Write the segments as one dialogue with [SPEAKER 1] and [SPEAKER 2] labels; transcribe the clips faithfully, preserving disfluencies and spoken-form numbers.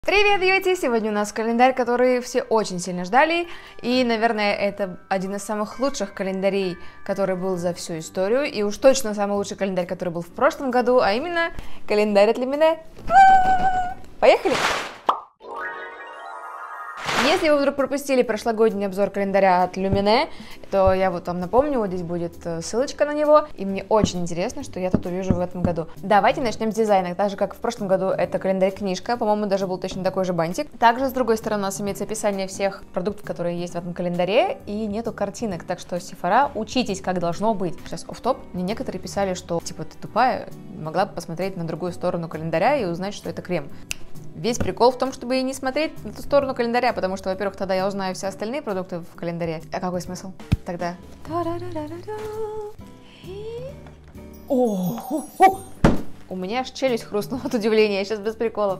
[SPEAKER 1] Привет, Юти! Сегодня у нас календарь, который все очень сильно ждали, и, наверное, это один из самых лучших календарей, который был за всю историю, и уж точно самый лучший календарь, который был в прошлом году, а именно календарь от Luminée. Поехали! Если вы вдруг пропустили прошлогодний обзор календаря от Luminée, то я вот вам напомню, вот здесь будет ссылочка на него, и мне очень интересно, что я тут увижу в этом году. Давайте начнем с дизайна. Так же, как в прошлом году, это календарь-книжка, по-моему, даже был точно такой же бантик. Также, с другой стороны, у нас имеется описание всех продуктов, которые есть в этом календаре, и нету картинок, так что, Сефара, учитесь, как должно быть. Сейчас офф-топ. Мне некоторые писали, что, типа, ты тупая, могла бы посмотреть на другую сторону календаря и узнать, что это крем. Весь прикол в том, чтобы и не смотреть на ту сторону календаря, потому что, во-первых, тогда я узнаю все остальные продукты в календаре. А какой смысл тогда? О, у меня аж челюсть хрустнула от удивления, я сейчас без приколов.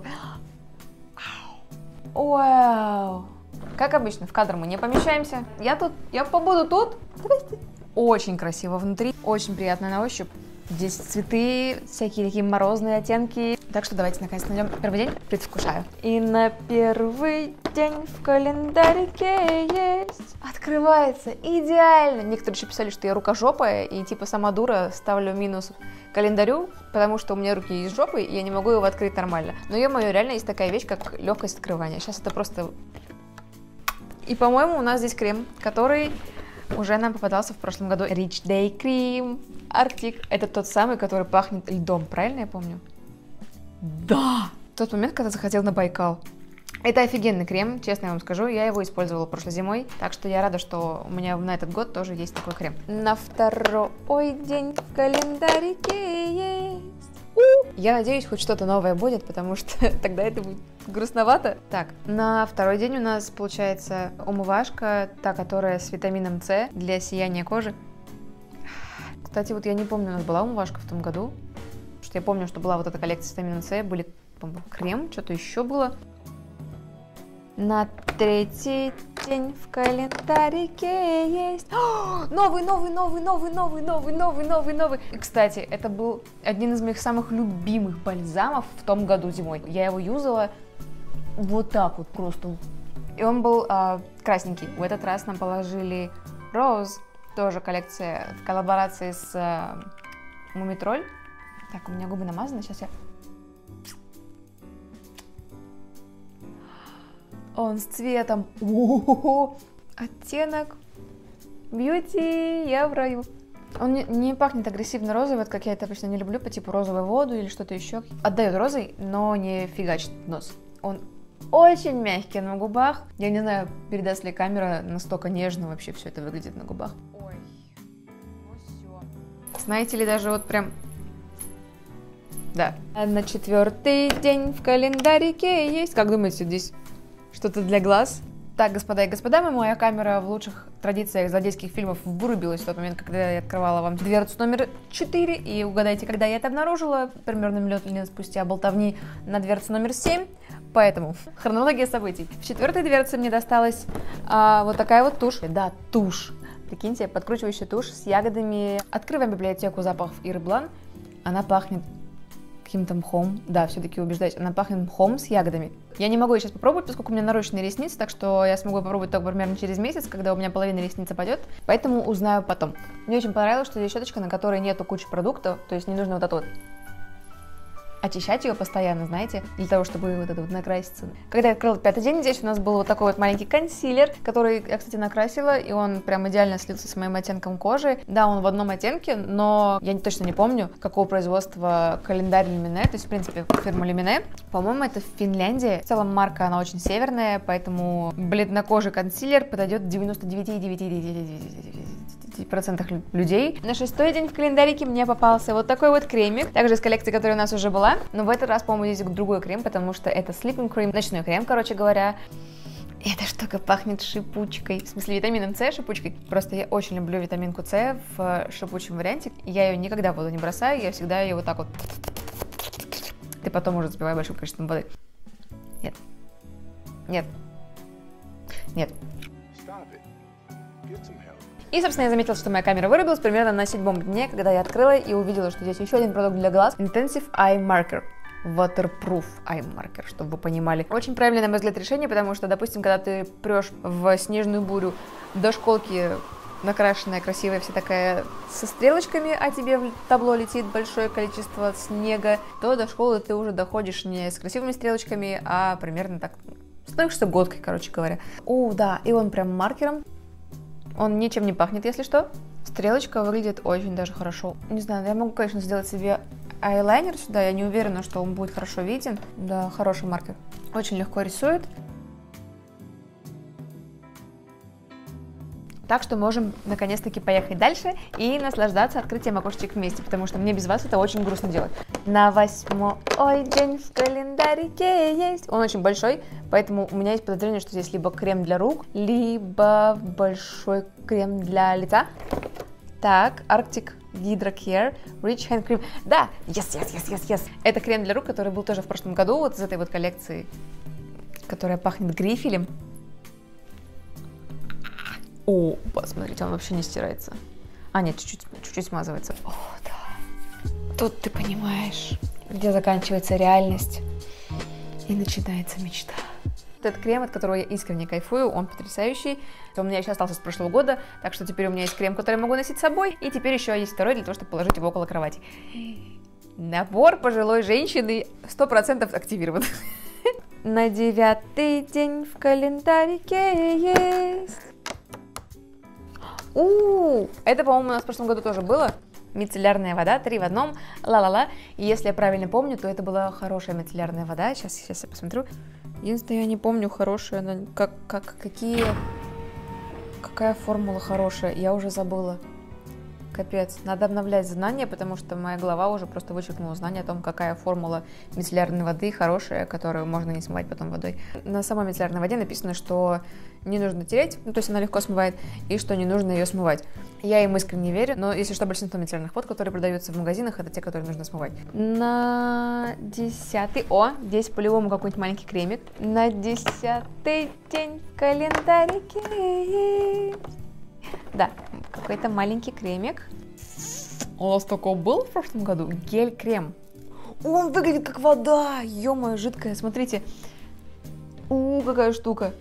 [SPEAKER 1] Вау! Как обычно, в кадр мы не помещаемся. Я тут, я побуду тут. Очень красиво внутри, очень приятно на ощупь. Здесь цветы, всякие такие морозные оттенки. Так что давайте наконец найдем первый день. Предвкушаю. И на первый день в календарике есть. Открывается идеально. Некоторые еще писали, что я рукожопая и типа сама дура ставлю минус календарю, потому что у меня руки из жопы, и я не могу его открыть нормально. Но, ё-моё, реально есть такая вещь, как легкость открывания. Сейчас это просто... И, по-моему, у нас здесь крем, который... уже нам попадался в прошлом году. Rich Day Cream Arctic. Это тот самый, который пахнет льдом, правильно я помню? Да! В тот момент, когда захотел на Байкал. Это офигенный крем, честно я вам скажу. Я его использовала прошлой зимой, так что я рада, что у меня на этот год тоже есть такой крем. На второй день в календарике есть. Я надеюсь, хоть что-то новое будет, потому что тогда это будет грустновато. Так, на второй день у нас получается умывашка, та, которая с витамином С для сияния кожи. Кстати, вот я не помню, у нас была умывашка в том году. Потому что я помню, что была вот эта коллекция с витамином С, были, по-моему, крем, что-то еще было. На третий день в календарике есть. О, новый, новый, новый, новый, новый, новый, новый, новый, новый. И, кстати, это был один из моих самых любимых бальзамов в том году зимой. Я его юзала вот так вот просто. И он был а, красненький. В этот раз нам положили Rose, тоже коллекция в коллаборации с а, Мумитроль. Так, у меня губы намазаны, сейчас я... Он с цветом. О-о-о-о. Оттенок бьюти, я в раю. Он не, не пахнет агрессивно розовый, вот как я это обычно не люблю, по типу розовой воду или что-то еще. Отдает розой, но не фигачит нос. Он очень мягкий на губах. Я не знаю, передаст ли камера, настолько нежно вообще все это выглядит на губах. Ой, ну все. Знаете ли, даже вот прям... Да. На четвертый день в календарике есть. Как думаете, здесь что-то для глаз? Так, господа и господа, моя камера в лучших традициях злодейских фильмов вырубилась в тот момент, когда я открывала вам дверцу номер четыре. И угадайте, когда я это обнаружила, примерно миллион лет спустя болтовни на дверцу номер семь. Поэтому хронология событий. В четвертой дверце мне досталась а, вот такая вот тушь. Да, тушь. Прикиньте, подкручивающая тушь с ягодами. Открываем библиотеку запахов Иры Блан. Она пахнет каким-то мхом. Да, все-таки убеждаюсь, она пахнет мхом с ягодами. Я не могу ее сейчас попробовать, поскольку у меня нарощенные ресницы, так что я смогу попробовать только примерно через месяц, когда у меня половина ресницы падет, поэтому узнаю потом. Мне очень понравилось, что здесь щеточка, на которой нету кучи продуктов, то есть не нужно вот это вот очищать ее постоянно, знаете, для того, чтобы вот это вот накраситься. Когда я открыла пятый день, здесь у нас был вот такой вот маленький консилер, который я, кстати, накрасила, и он прям идеально слился с моим оттенком кожи. Да, он в одном оттенке, но я точно не помню, какого производства календарь Luminée, то есть, в принципе, фирма Luminée. По-моему, это в Финляндии. В целом, марка, она очень северная, поэтому бледнокожий консилер подойдет девяносто девять целых девять десятых процента людей. На шестой день в календарике мне попался вот такой вот кремик, также из коллекции, которая у нас уже была, но в этот раз, по-моему, здесь другой крем, потому что это Sleeping Cream, ночной крем, короче говоря. Эта штука пахнет шипучкой, в смысле витамином С шипучкой. Просто я очень люблю витаминку С в шипучем варианте. Я ее никогда в воду не бросаю, я всегда ее вот так вот. Ты потом уже запивай большим количеством воды. Нет. Нет. Нет. И, собственно, я заметила, что моя камера вырубилась примерно на седьмом дне, когда я открыла и увидела, что здесь еще один продукт для глаз. Intensive Eye Marker. waterproof eye marker, чтобы вы понимали. Очень правильное, на мой взгляд, решение, потому что, допустим, когда ты прешь в снежную бурю до школки, накрашенная, красивая, вся такая со стрелочками, а тебе в табло летит большое количество снега, то до школы ты уже доходишь не с красивыми стрелочками, а примерно так, становишься годкой, короче говоря. О, да, и он прям маркером, он ничем не пахнет, если что. Стрелочка выглядит очень даже хорошо. Не знаю, я могу, конечно, сделать себе айлайнер сюда, я не уверена, что он будет хорошо виден. Да, хороший маркер. Очень легко рисует. Так что можем наконец-таки поехать дальше и наслаждаться открытием окошечек вместе, потому что мне без вас это очень грустно делать. На восьмой день в календарике есть. Он очень большой, поэтому у меня есть подозрение, что здесь либо крем для рук, либо большой крем для лица. Так, Arctic Hydra Care Rich Hand Cream. Да, yes, yes, yes, yes, yes. Это крем для рук, который был тоже в прошлом году, вот из этой вот коллекции, которая пахнет грифелем. О, посмотрите, он вообще не стирается. А, нет, чуть-чуть, чуть-чуть смазывается. О, да. Тут ты понимаешь, где заканчивается реальность и начинается мечта. Этот крем, от которого я искренне кайфую, он потрясающий. Он у меня еще остался с прошлого года, так что теперь у меня есть крем, который я могу носить с собой. И теперь еще есть второй для того, чтобы положить его около кровати. Набор пожилой женщины сто процентов активирован. На девятый день в календарике есть. У, это, по-моему, у нас в прошлом году тоже было. Мицеллярная вода, три в одном, ла-ла-ла. И если я правильно помню, то это была хорошая мицеллярная вода. Сейчас, сейчас я посмотрю. Единственное, я не помню, хорошая она, как, как, какие, какая формула хорошая, я уже забыла. Капец, надо обновлять знания, потому что моя голова уже просто вычеркнула знания о том, какая формула мицеллярной воды хорошая, которую можно не смывать потом водой. На самой мицеллярной воде написано, что не нужно тереть, ну, то есть она легко смывает, и что не нужно ее смывать. Я им искренне верю, но если что, большинство мицеллярных вод, которые продаются в магазинах, это те, которые нужно смывать. На десятый... О, здесь по-любому какой-нибудь маленький кремик. На десятый день в календарике. Да, какой-то маленький кремик. У нас такой был в прошлом году. Гель-крем. Он выглядит как вода. Ё-моё, жидкая. Смотрите. У, какая штука.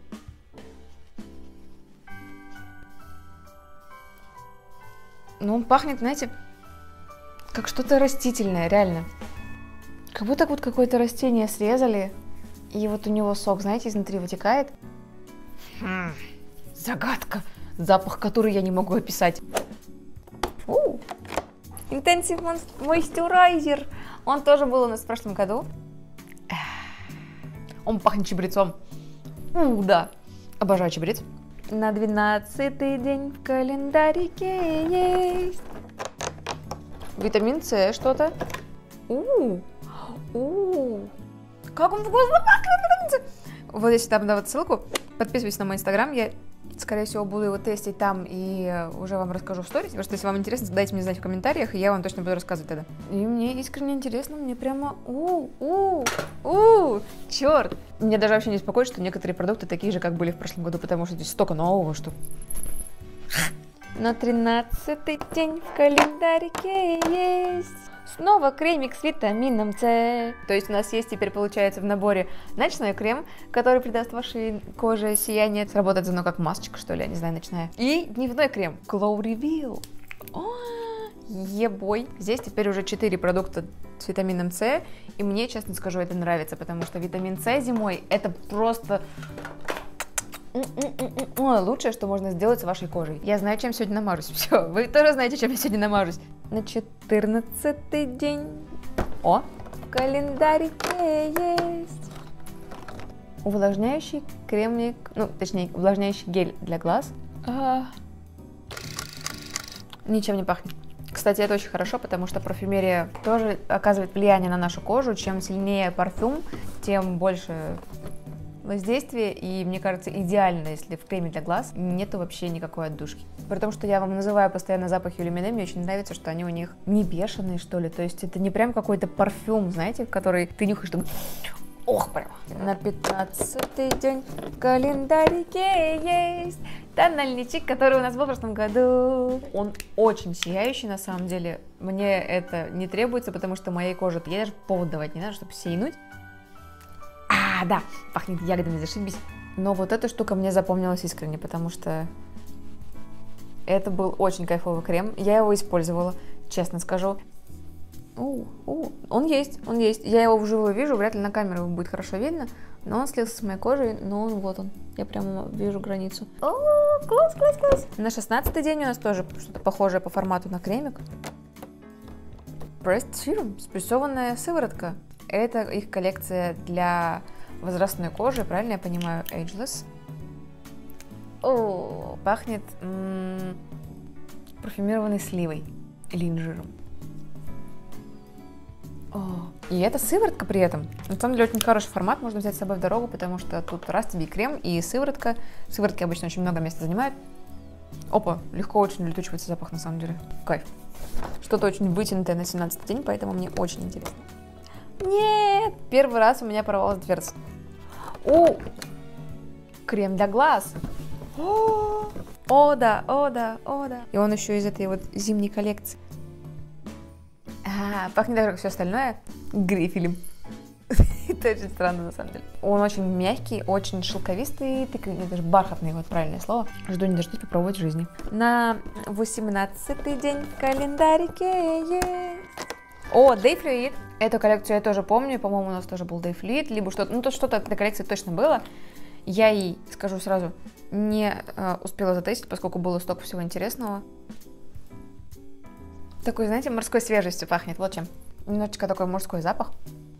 [SPEAKER 1] Ну, он пахнет, знаете, как что-то растительное, реально. Как будто вот какое-то растение срезали, и вот у него сок, знаете, изнутри вытекает. Хм, загадка. Запах, который я не могу описать. У, Intensive Moisturizer. Он тоже был у нас в прошлом году. Он пахнет чабрецом. У, да. Обожаю чабрец. На двенадцатый день в календарике есть витамин С что-то. У, у, как он вкусно пахнет! Вот здесь там давать ссылку. Подписывайтесь на мой инстаграм. Я, скорее всего, буду его тестить там и уже вам расскажу в сторис. Потому что если вам интересно, дайте мне знать в комментариях, и я вам точно буду рассказывать тогда. И мне искренне интересно, мне прямо у, у, у, черт! Мне даже вообще не беспокоит, что некоторые продукты такие же, как были в прошлом году, потому что здесь столько нового, что... На тринадцатый день в календарике есть снова кремик с витамином С. То есть у нас есть теперь, получается, в наборе ночной крем, который придаст вашей коже сияние. Сработает заодно как масочка, что ли, я не знаю, ночная. И дневной крем Glow Reveal. Ебой. Здесь теперь уже четыре продукта с витамином С. И мне, честно скажу, это нравится, потому что витамин С зимой это просто... лучшее, что можно сделать с вашей кожей. Я знаю, чем сегодня намажусь. Все, вы тоже знаете, чем я сегодня намажусь. На четырнадцатый день. О, в календарике есть увлажняющий кремик, ну, точнее, увлажняющий гель для глаз. А... Ничем не пахнет. Кстати, это очень хорошо, потому что парфюмерия тоже оказывает влияние на нашу кожу. Чем сильнее парфюм, тем больше воздействие, и мне кажется, идеально, если в креме для глаз нету вообще никакой отдушки. При том, что я вам называю постоянно запахи Люмине, мне очень нравится, что они у них не бешеные, что ли, то есть это не прям какой-то парфюм, знаете, который ты нюхаешь, там, Ох, прям. На пятнадцатый день в календарике есть тональничек, который у нас был в прошлом году. Он очень сияющий, на самом деле. Мне это не требуется, потому что моей коже я даже повод давать не надо, чтобы сиянуть. А, да, пахнет ягодами, зашибись. Но вот эта штука мне запомнилась искренне, потому что это был очень кайфовый крем. Я его использовала, честно скажу. У, у, он есть, он есть. Я его вживую вижу, вряд ли на камеру его будет хорошо видно, но он слился с моей кожей, но он вот он. Я прямо вижу границу. О, класс, класс, класс. На шестнадцатый день у нас тоже что-то похожее по формату на кремик. Pressed Serum, спрессованная сыворотка. Это их коллекция для возрастной кожи, правильно я понимаю, Ageless. О, пахнет м-м, парфюмированной сливой или инжиром. О, и это сыворотка при этом. На самом деле очень хороший формат, можно взять с собой в дорогу, потому что тут раз тебе и крем, и сыворотка. Сыворотки обычно очень много места занимают. Опа, легко очень улетучивается запах на самом деле. Кайф. Что-то очень вытянутое на семнадцатый день, поэтому мне очень интересно. Нет! Первый раз у меня порвалась дверца. О! Крем для глаз. О, о да, о да, о да. И он еще из этой вот зимней коллекции. А, пахнет так же, как все остальное, грифелем. Это очень странно, на самом деле. Он очень мягкий, очень шелковистый, тыквенный, даже бархатный, вот правильное слово. Жду не дождусь попробовать в жизни. На восемнадцатый день в календарике есть. О, Day Fluid. Эту коллекцию я тоже помню, по-моему, у нас тоже был Day Fluid, либо что-то, ну то что-то от этой коллекции точно было. Я ей, скажу сразу, не э, успела затестить, поскольку было столько всего интересного. Такой, знаете, морской свежестью пахнет, вот чем. Немножечко такой мужской запах.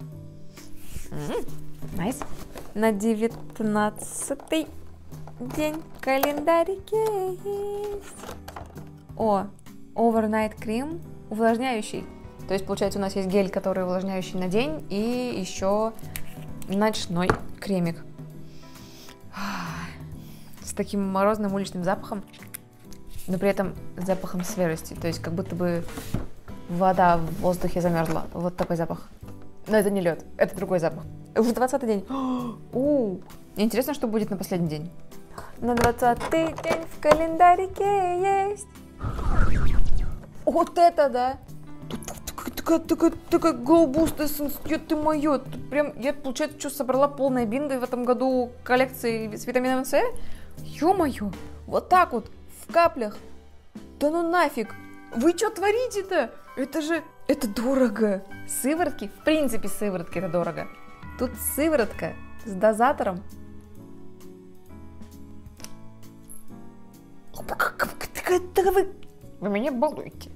[SPEAKER 1] Найс. Nice. На девятнадцатый день в календарике есть. О, Overnight Cream, увлажняющий. То есть, получается, у нас есть гель, который увлажняющий на день, и еще ночной кремик. С таким морозным уличным запахом, но при этом запахом свежести. То есть, как будто бы вода в воздухе замерзла. Вот такой запах. Но это не лед, это другой запах. Уже двадцатый день. У, интересно, что будет на последний день. На двадцатый день в календарике есть. Вот это да! Такая, такая, такая Glow Boost Essence, ё ты моё, тут прям, я, получается, что, собрала полное бинго в этом году коллекции с витамином С? Ё-моё, вот так вот, в каплях, да ну нафиг, вы что творите-то? Это же, это дорого. Сыворотки, в принципе, сыворотки это дорого. Тут сыворотка с дозатором. Вы меня балуете.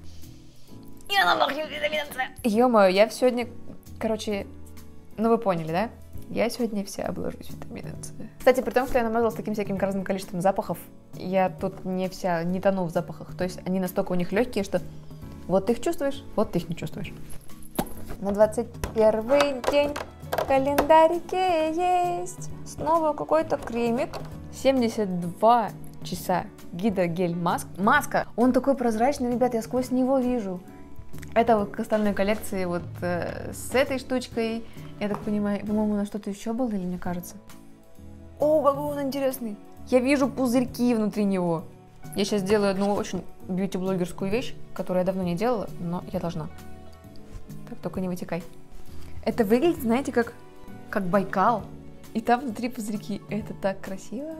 [SPEAKER 1] Ё-моё, я сегодня, короче, ну вы поняли, да? Я сегодня вся обложусь витамином С. Кстати, при том, что я намазалась таким всяким разным количеством запахов, я тут не вся, не тону в запахах. То есть они настолько у них легкие, что вот ты их чувствуешь, вот ты их не чувствуешь. На двадцать первый день в календарике есть снова какой-то кремик. семьдесят два часа гидрогель маск. Маска! Он такой прозрачный, ребят, я сквозь него вижу. Это вот к остальной коллекции вот э, с этой штучкой. Я так понимаю, по-моему, на что-то еще было, или мне кажется? О, какой он интересный! Я вижу пузырьки внутри него. Я сейчас делаю одну очень бьюти-блогерскую вещь, которую я давно не делала, но я должна. Так, только не вытекай. Это выглядит, знаете, как, как Байкал. И там внутри пузырьки. Это так красиво.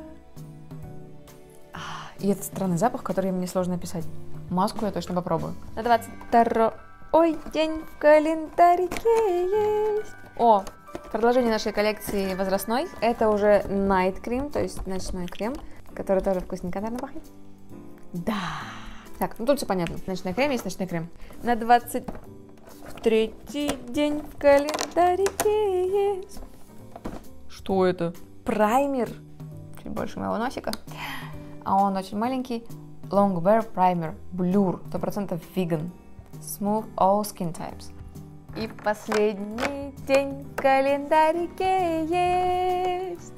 [SPEAKER 1] А, и это странный запах, который мне сложно описать. Маску я точно попробую. На двадцать второй день в календарике есть. О, продолжение нашей коллекции возрастной. Это уже Night Cream, то есть ночной крем, который тоже вкусненько, наверное, пахнет. Да. Так, ну тут все понятно. Ночной крем есть ночной крем. На двадцать третий день в календарике есть. Что это? Праймер. Чуть больше моего носика. А он очень маленький. Long Wear Primer Blur. сто процентов vegan. Smooth all skin types. И последний день в календарике есть.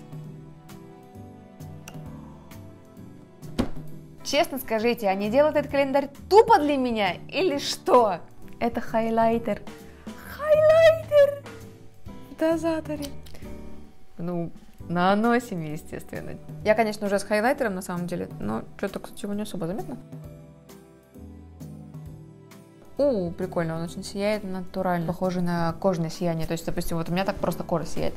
[SPEAKER 1] Честно скажите, они делают этот календарь тупо для меня или что? Это хайлайтер. Хайлайтер! дозаторе. Ну, наносим, естественно. Я, конечно, уже с хайлайтером на самом деле, но что-то, кстати, его не особо заметно. У, прикольно, он очень сияет натурально, похоже на кожное сияние. То есть, допустим, вот у меня так просто кожа сияет.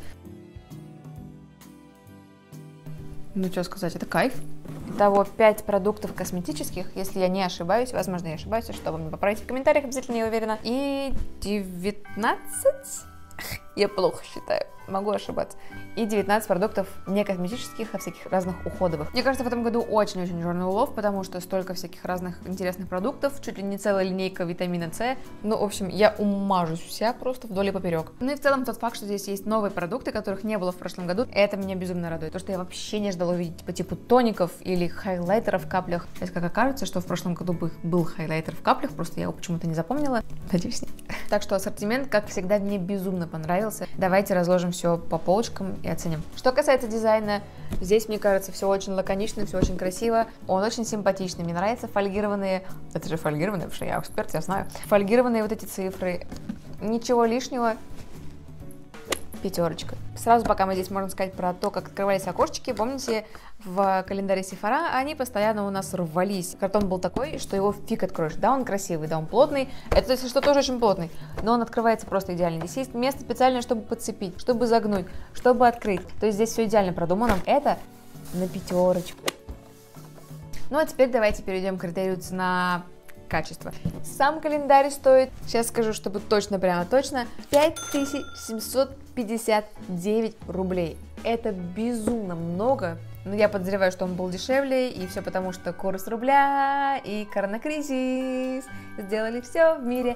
[SPEAKER 1] Ну, что сказать, это кайф. Итого пять продуктов косметических, если я не ошибаюсь, возможно, я ошибаюсь, чтобы мне поправить в комментариях, обязательно не уверена. И девятнадцать, я плохо считаю, могу ошибаться. И девятнадцать продуктов не косметических, а всяких разных уходовых. Мне кажется, в этом году очень-очень жирный улов, потому что столько всяких разных интересных продуктов, чуть ли не целая линейка витамина С. Ну, в общем, я умажусь вся просто вдоль и поперек. Ну и в целом тот факт, что здесь есть новые продукты, которых не было в прошлом году, это меня безумно радует. То, что я вообще не ждала увидеть по типу тоников или хайлайтеров в каплях. Сейчас как окажется, что в прошлом году был хайлайтер в каплях, просто я его почему-то не запомнила. Надеюсь, нет. Так что ассортимент, как всегда, мне безумно понравился. Давайте разложим все по полочкам и оценим. Что касается дизайна, здесь, мне кажется, все очень лаконично, все очень красиво. Он очень симпатичный. Мне нравятся фольгированные... Это же фольгированные, потому что я эксперт, я знаю. Фольгированные вот эти цифры. Ничего лишнего. Пятерочка. Сразу, пока мы здесь можем сказать про то, как открывались окошечки, помните, в календаре Sephora они постоянно у нас рвались. Картон был такой, что его фиг откроешь. Да, он красивый, да, он плотный. Это, если что, тоже очень плотный. Но он открывается просто идеально. Здесь есть место специальное, чтобы подцепить, чтобы загнуть, чтобы открыть. То есть здесь все идеально продумано. Это на пятерочку. Ну, а теперь давайте перейдем к критерию цена... качество. Сам календарь стоит, сейчас скажу, чтобы точно, прямо точно, пять тысяч семьсот пятьдесят девять рублей. Это безумно много, но я подозреваю, что он был дешевле, и все потому, что курс рубля и коронакризис сделали все в мире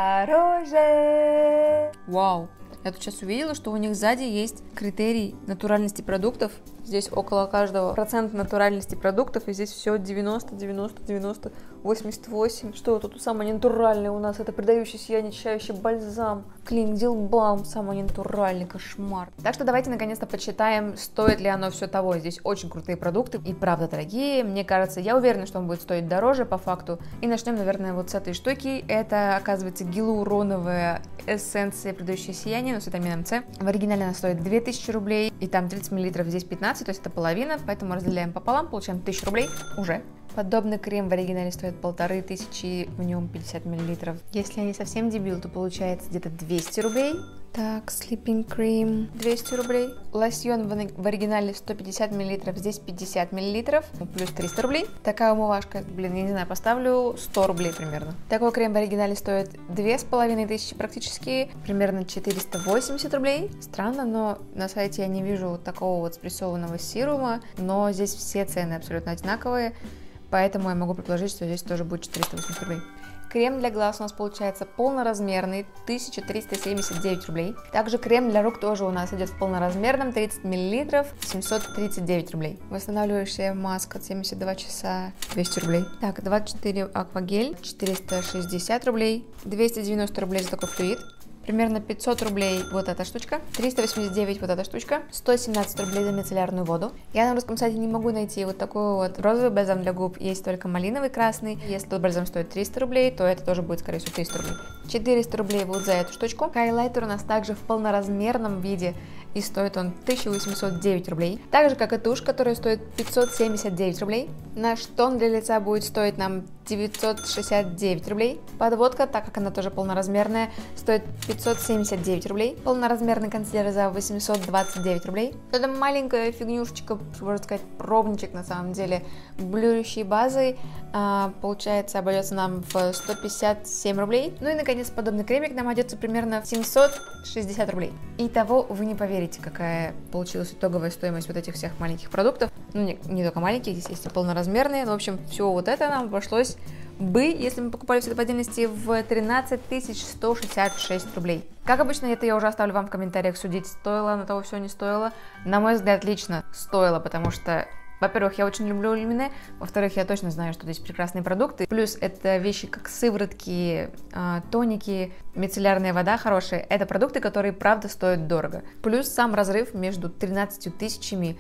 [SPEAKER 1] дороже. Вау! Я тут сейчас увидела, что у них сзади есть критерий натуральности продуктов. Здесь около каждого процента натуральности продуктов, и здесь все девяносто, девяносто, девяносто, восемьдесят восемь. Что тут самое ненатуральное у нас? Это придающий сияние чающий бальзам. Клиндил Балм, самый ненатуральный кошмар. Так что давайте наконец-то почитаем, стоит ли оно все того. Здесь очень крутые продукты и правда дорогие. Мне кажется, я уверена, что он будет стоить дороже по факту. И начнем, наверное, вот с этой штуки. Это, оказывается, гиалуроновая эссенция придающее сияние, но с витамином С. В оригинале она стоит две тысячи рублей, и там тридцать миллилитров, здесь пятнадцать, то есть это половина, поэтому разделяем пополам, получаем тысячу рублей уже. Подобный крем в оригинале стоит полторы тысячи, в нем пятьдесят миллилитров. Если я не совсем дебил, то получается где-то двести рублей. Так, Sleeping Cream двести рублей. Лосьон в оригинале сто пятьдесят миллилитров, здесь пятьдесят миллилитров, плюс триста рублей. Такая умывашка, блин, я не знаю, поставлю сто рублей примерно. Такой крем в оригинале стоит две с половиной тысячи практически, примерно четыреста восемьдесят рублей. Странно, но на сайте я не вижу такого вот спрессованного сирума, но здесь все цены абсолютно одинаковые, поэтому я могу предположить, что здесь тоже будет четыреста восемьдесят рублей. Крем для глаз у нас получается полноразмерный, тысяча триста семьдесят девять рублей. Также крем для рук тоже у нас идет в полноразмерном, тридцать миллилитров, семьсот тридцать девять рублей. Восстанавливающая маска семьдесят два часа, двести рублей. Так, двадцать четыре аквагель, четыреста шестьдесят рублей, двести девяносто рублей за такой флюид. Примерно пятьсот рублей вот эта штучка, триста восемьдесят девять вот эта штучка, сто семнадцать рублей за мицеллярную воду. Я на русском сайте не могу найти вот такой вот розовый бальзам для губ, есть только малиновый красный. Если тот бальзам стоит триста рублей, то это тоже будет, скорее всего, триста рублей. четыреста рублей вот за эту штучку. Хайлайтер у нас также в полноразмерном виде, и стоит он тысяча восемьсот девять рублей. Так же, как и тушь, которая стоит пятьсот семьдесят девять рублей. Наш тон для лица будет стоить нам девятьсот шестьдесят девять рублей. Подводка, так как она тоже полноразмерная, стоит пятьсот семьдесят девять рублей. Полноразмерный консилер за восемьсот двадцать девять рублей. Это маленькая фигнюшечка, можно сказать, пробничек на самом деле, блюрящей базой. А, получается, обойдется нам в сто пятьдесят семь рублей. Ну и, наконец, подобный кремик нам обойдется примерно в семьсот шестьдесят рублей. Итого, вы не поверите, какая получилась итоговая стоимость вот этих всех маленьких продуктов. Ну, не, не только маленькие, здесь есть и полноразмерные. Но, в общем, все вот это нам обошлось бы, если мы покупали все это по отдельности, в тринадцать тысяч сто шестьдесят шесть рублей. Как обычно, это я уже оставлю вам в комментариях судить, стоило на того, все не стоило. На мой взгляд, лично стоило, потому что, во-первых, я очень люблю люмине, во-вторых, я точно знаю, что здесь прекрасные продукты. Плюс это вещи как сыворотки, тоники, мицеллярная вода хорошая. Это продукты, которые, правда, стоят дорого. Плюс сам разрыв между тринадцатью тысячами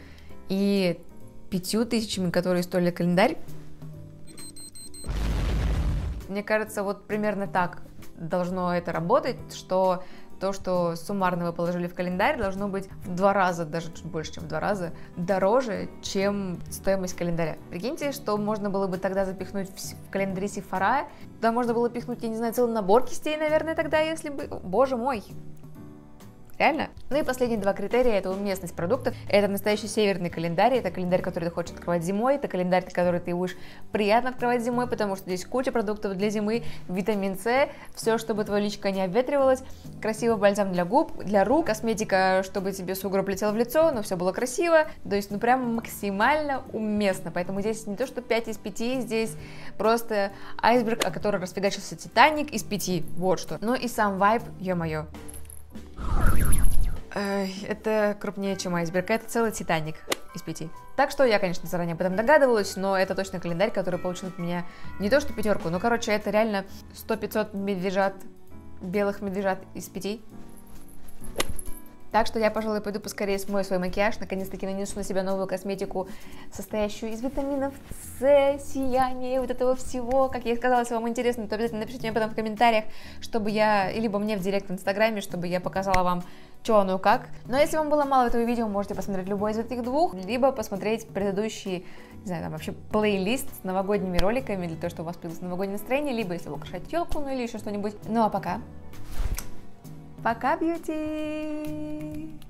[SPEAKER 1] и пятью тысячами, которые стоили календарь. Мне кажется, вот примерно так должно это работать, что то, что суммарно вы положили в календарь, должно быть в два раза, даже чуть больше, чем в два раза, дороже, чем стоимость календаря. Прикиньте, что можно было бы тогда запихнуть в календаре Sephora, туда можно было пихнуть, я не знаю, целый набор кистей, наверное, тогда, если бы... Боже мой! Реально? Ну и последние два критерия — это уместность продуктов. Это настоящий северный календарь, это календарь, который ты хочешь открывать зимой, это календарь, который ты будешь приятно открывать зимой, потому что здесь куча продуктов для зимы, витамин С, все, чтобы твое личико не обветривалось, красивый бальзам для губ, для рук, косметика, чтобы тебе сугроб летел в лицо, но все было красиво, то есть, ну прям максимально уместно, поэтому здесь не то, что пять из пяти, здесь просто айсберг, о котором расфигачился Титаник, из пяти, вот что. Ну и сам вайб, ё-моё. Это крупнее, чем айсберг, это целый Титаник из пяти. Так что я, конечно, заранее об этом догадывалась, но это точно календарь, который получил от меня не то что пятерку, но, короче, это реально сто-пятьсот медвежат, белых медвежат из пяти. Так что я, пожалуй, пойду поскорее смою свой макияж, наконец-таки нанесу на себя новую косметику, состоящую из витаминов С, сияния, вот этого всего. Как я и сказала, если вам интересно, то обязательно напишите мне потом в комментариях, чтобы я, либо мне в директ в инстаграме, чтобы я показала вам, что оно как. Но если вам было мало этого видео, можете посмотреть любой из этих двух, либо посмотреть предыдущий, не знаю, там вообще плейлист с новогодними роликами, для того, чтобы у вас появилось новогоднее настроение, либо если вы украшаете елку, ну или еще что-нибудь. Ну а пока... Пока, бьюти!